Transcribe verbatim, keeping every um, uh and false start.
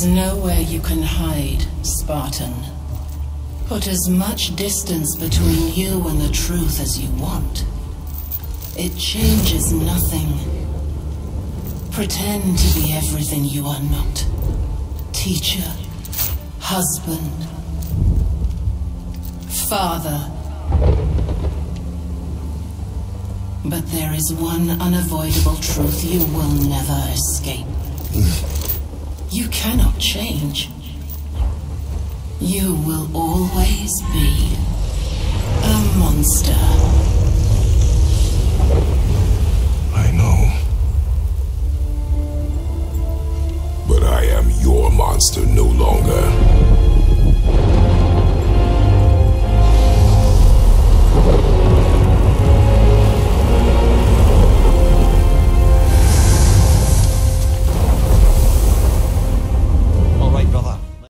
is nowhere you can hide, Spartan. Put as much distance between you and the truth as you want. It changes nothing. Pretend to be everything you are not. Teacher, husband, father. But there is one unavoidable truth you will never escape. You cannot change. You will always be a monster. I know. But I am your monster no longer.